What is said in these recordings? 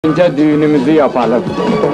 Önce düğünümüzü yapalım.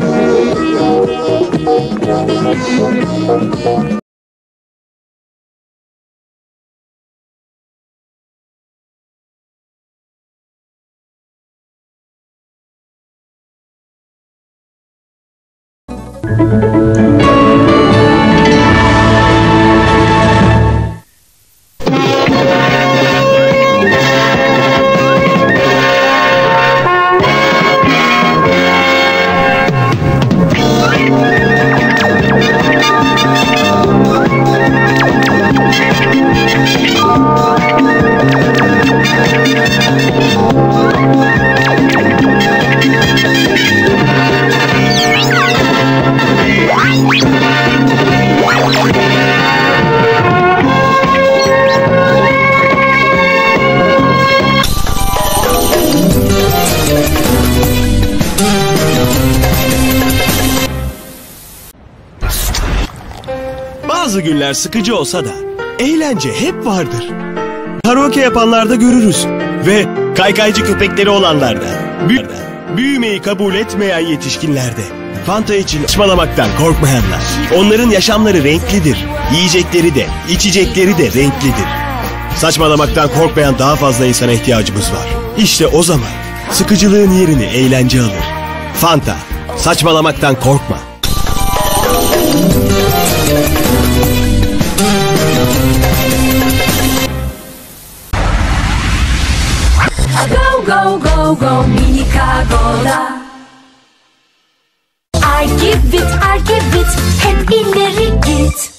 Bazı günler sıkıcı olsa da eğlence hep vardır. Karaoke yapanlarda görürüz ve kaykaycı köpekleri olanlarda, büyümeyi kabul etmeyen yetişkinlerde, Fanta için saçmalamaktan korkmayanlar. Onların yaşamları renklidir, yiyecekleri de, içecekleri de renklidir. Saçmalamaktan korkmayan daha fazla insana ihtiyacımız var. İşte o zaman sıkıcılığın yerini eğlence alır. Fanta, saçmalamaktan korkma. Go, go, go, go, minika gola. I give it, hep ileri git.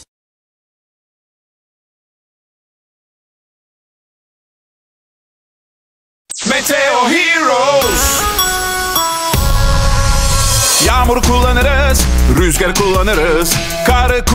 Meteo Heroes. Yağmur kullanırız, rüzgar kullanırız, karı